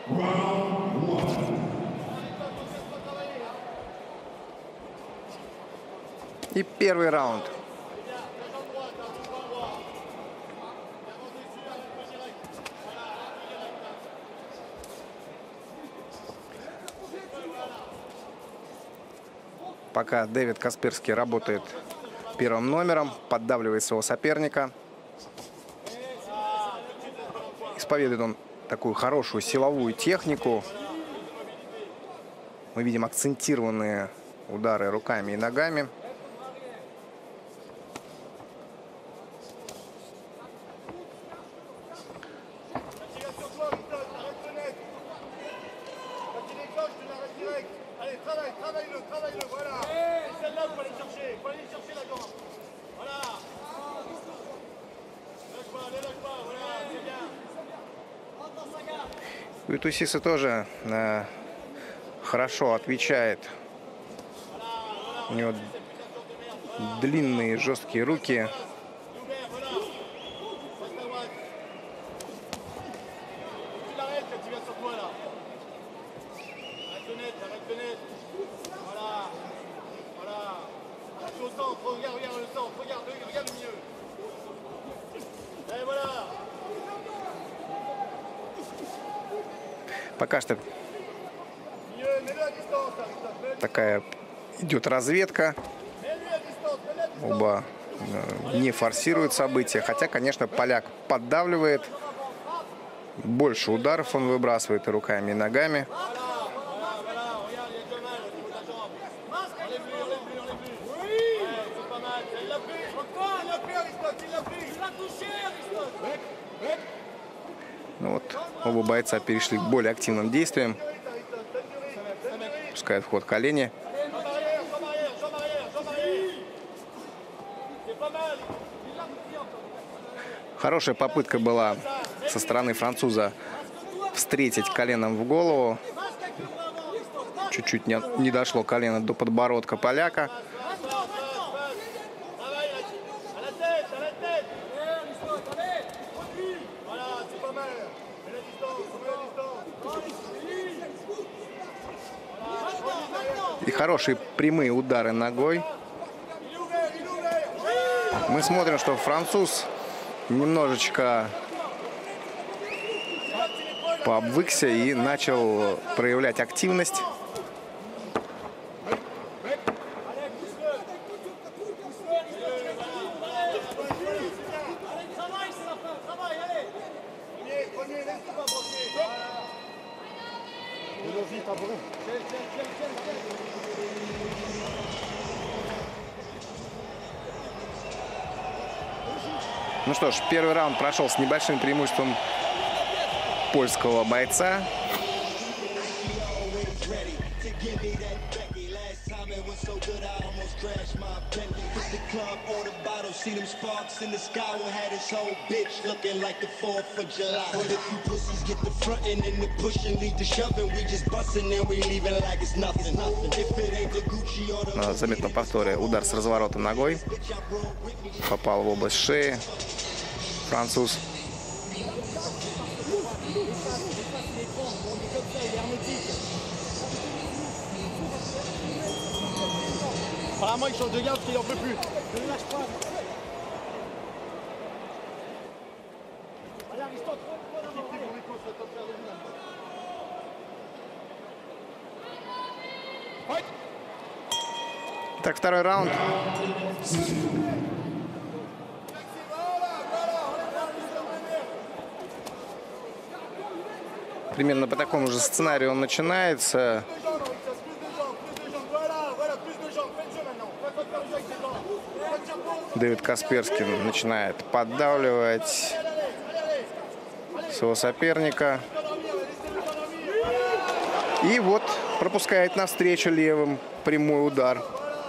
И первый раунд. Пока Дэвид Касперский работает первым номером, поддавливает своего соперника. Исповедует он такую хорошую силовую технику. Мы видим акцентированные удары руками и ногами. Витусиса тоже хорошо отвечает. У него длинные жесткие руки. Пока что такая идет разведка. Оба не форсируют события. Хотя, конечно, поляк поддавливает. Больше ударов он выбрасывает и руками, и ногами. Ну вот, оба бойца перешли к более активным действиям. Пускают в ход колени. Хорошая попытка была со стороны француза встретить коленом в голову. Чуть-чуть не дошло колено до подбородка поляка. И хорошие прямые удары ногой. Мы смотрим, что француз немножечко пообвыкся и начал проявлять активность. Ну что ж, первый раунд прошел с небольшим преимуществом польского бойца. На заметном повторе удар с разворота ногой. Попал в область шеи. Француз. Apparemment, il change de garde parce qu'il en peut plus. Ne lâche pas. Allez, Aristote, Так, второй раунд. Примерно по такому же сценарию он начинается. Дэвид Касперский начинает поддавливать своего соперника. И вот пропускает навстречу левым прямой удар.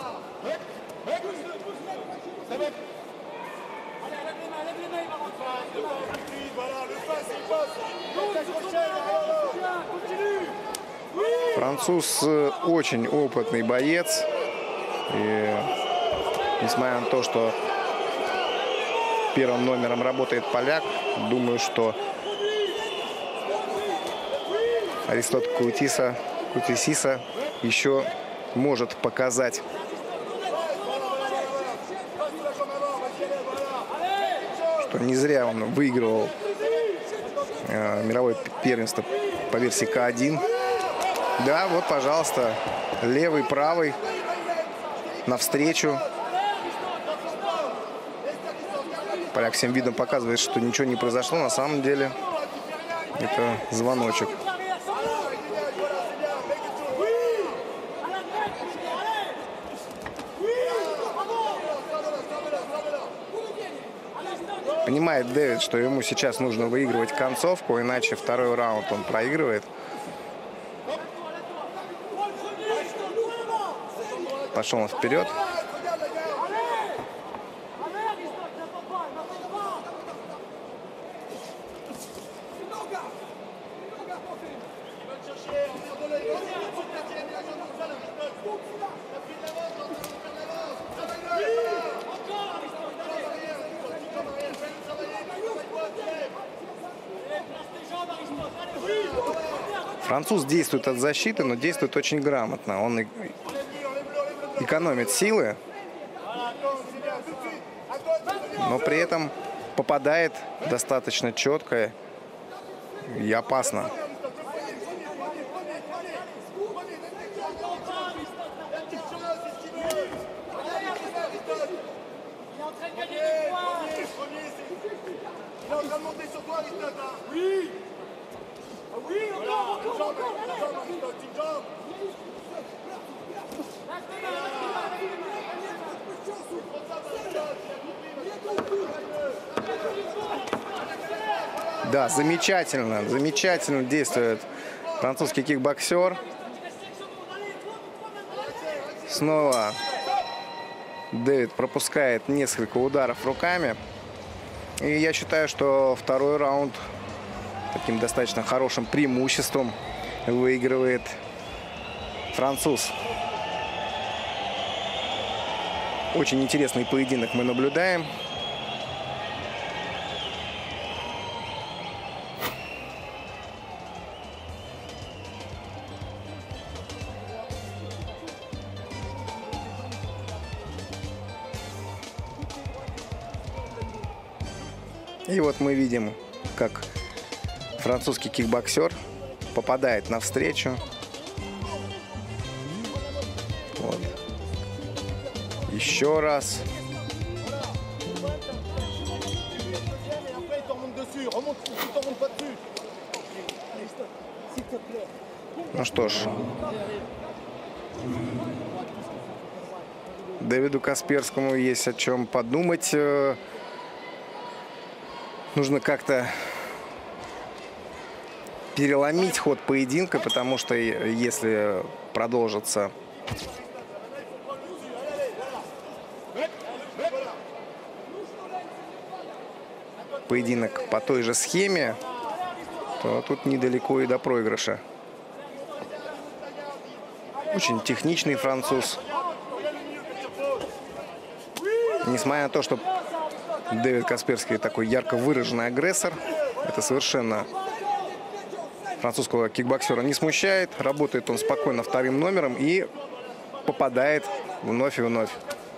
Француз очень опытный боец. И несмотря на то, что первым номером работает поляк, думаю, что Аристот Кутисиса еще может показать, что не зря он выигрывал мировое первенство по версии К1. Да, вот, пожалуйста, левый, правый, навстречу. Поляк всем видом показывает, что ничего не произошло. На самом деле это звоночек. Понимает Дэвид, что ему сейчас нужно выигрывать концовку, иначе второй раунд он проигрывает. Пошел он вперед. Француз действует от защиты, но действует очень грамотно. Он экономит силы, но при этом попадает достаточно четко и опасно. Да, замечательно действует французский кикбоксер. Снова Дэвид пропускает несколько ударов руками. И я считаю, что второй раунд таким достаточно хорошим преимуществом выигрывает француз. Очень интересный поединок мы наблюдаем. И вот мы видим, как французский кикбоксер попадает навстречу. Вот. Еще раз. Ну что ж, Дэвиду Касперскому есть о чем подумать. Нужно как-то переломить ход поединка, потому что если продолжится поединок по той же схеме, то тут недалеко и до проигрыша. Очень техничный француз. Несмотря на то, что Дэвид Касперский такой ярко выраженный агрессор, это совершенно французского кикбоксера не смущает. Работает он спокойно вторым номером и попадает вновь и вновь.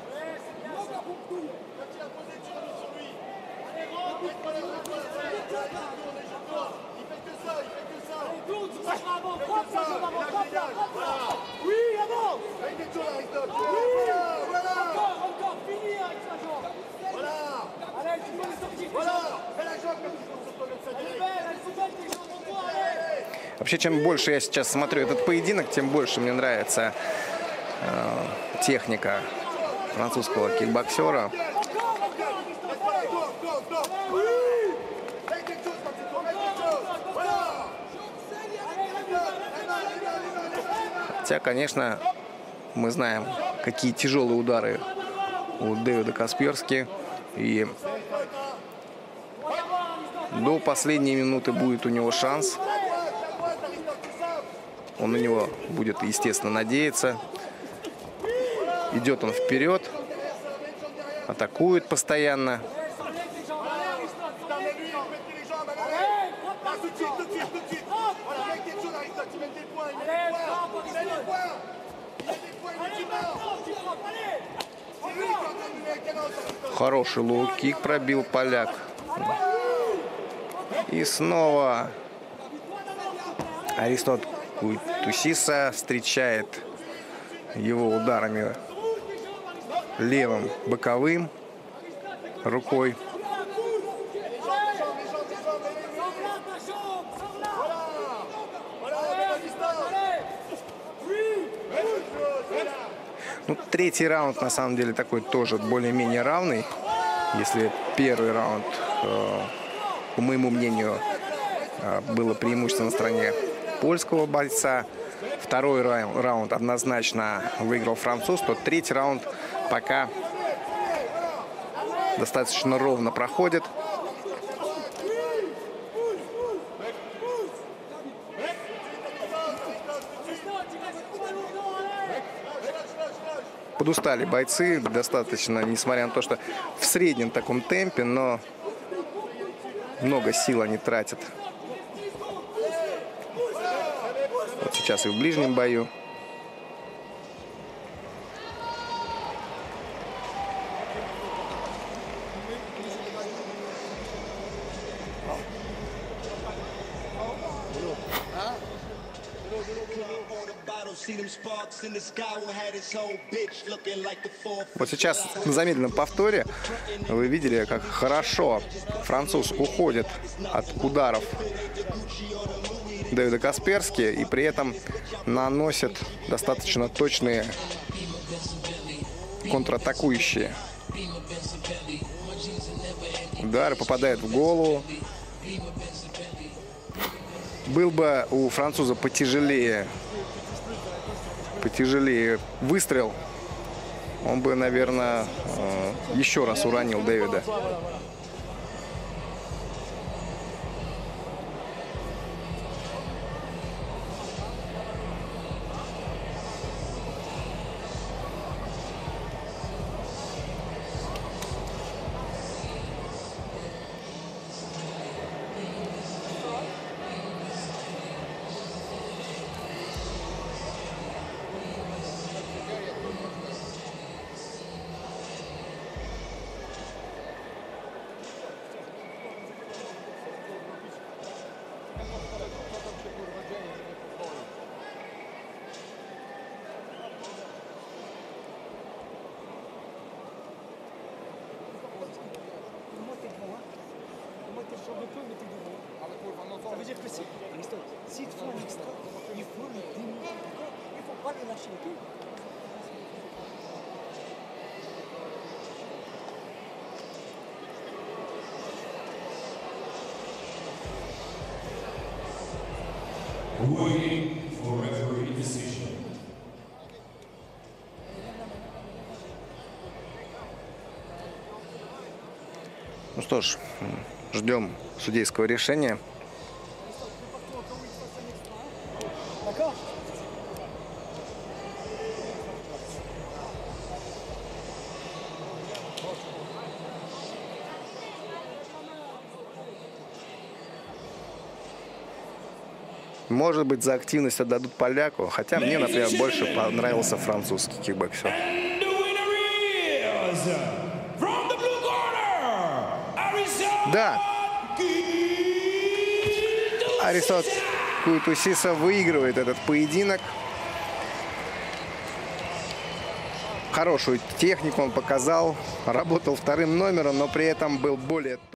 Вообще, чем больше я сейчас смотрю этот поединок, тем больше мне нравится техника французского кикбоксера. Хотя, конечно, мы знаем, какие тяжелые удары у Дэвида Касперски. И до последней минуты будет у него шанс. Он на него будет, естественно, надеяться. Идет он вперед. Атакует постоянно. Хороший лоу-кик пробил поляк. И снова Аристот Куйтусиса встречает его ударами левым боковым рукой. Ну, третий раунд, на самом деле, такой тоже более-менее равный. Если первый раунд, по моему мнению, было преимущество на стороне польского бойца, второй раунд однозначно выиграл француз, то третий раунд пока достаточно ровно проходит. Подустали бойцы достаточно, несмотря на то, что в среднем таком темпе, но много сил они тратят. Вот сейчас и в ближнем бою. Вот сейчас на замедленном повторе вы видели, как хорошо француз уходит от ударов Дэвида Касперски и при этом наносит достаточно точные контратакующие удары, попадает в голову. Был бы у француза потяжелее выстрел, он бы, наверное, еще раз уронил Дэвида. Ça veut dire que si, si tu fais un extra, il faut le diminuer. Il ne faut pas le lâcher. Waiting for referee decision. Ну что ж, ждем судейского решения. Может быть, за активность отдадут поляку, хотя мне, например, больше понравился французский кикбоксер. Да, Аристот Куйтусиса выигрывает этот поединок. Хорошую технику он показал, работал вторым номером, но при этом был более...